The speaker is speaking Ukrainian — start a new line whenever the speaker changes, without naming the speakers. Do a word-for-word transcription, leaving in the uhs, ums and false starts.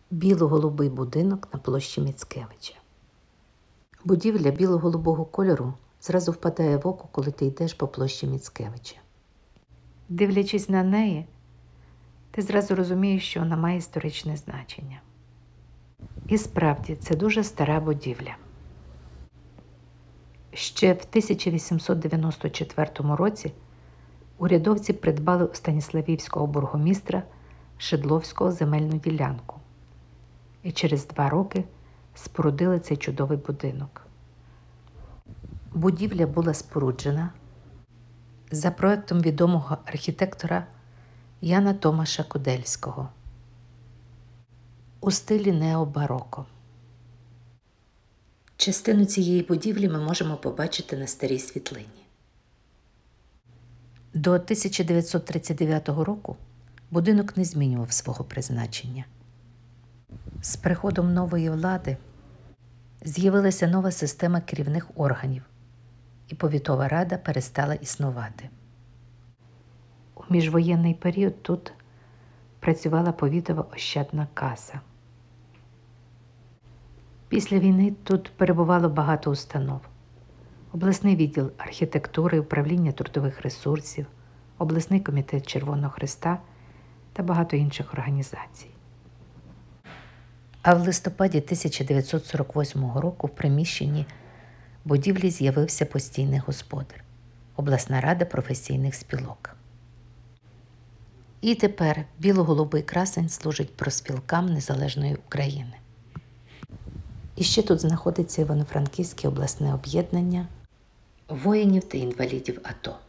Біло-голубий будинок на площі Міцкевича. Будівля біло-голубого кольору зразу впадає в око, коли ти йдеш по площі Міцкевича. Дивлячись на неї, ти зразу розумієш, що вона має історичне значення. І справді, це дуже стара будівля. Ще в тисяча вісімсот дев'яносто четвертому році урядовці придбали у станіславівського бургомістра Шидловського земельну ділянку і через два роки спорудили цей чудовий будинок. Будівля була споруджена за проектом відомого архітектора Яна Томаша Кудельського у стилі необароко. Частину цієї будівлі ми можемо побачити на старій світлині. До тисяча дев'ятсот тридцять дев'ятого року будинок не змінював свого призначення. З приходом нової влади з'явилася нова система керівних органів, і повітова рада перестала існувати. У міжвоєнний період тут працювала повітова ощадна каса. Після війни тут перебувало багато установ. Обласний відділ архітектури, управління трудових ресурсів, обласний комітет Червоного Хреста та багато інших організацій. А в листопаді тисяча дев'ятсот сорок восьмого року в приміщенні будівлі з'явився постійний господар – обласна рада професійних спілок. І тепер біло-голубий красень служить профспілкам Незалежної України. І ще тут знаходиться Івано-Франківське обласне об'єднання воїнів та інвалідів АТО.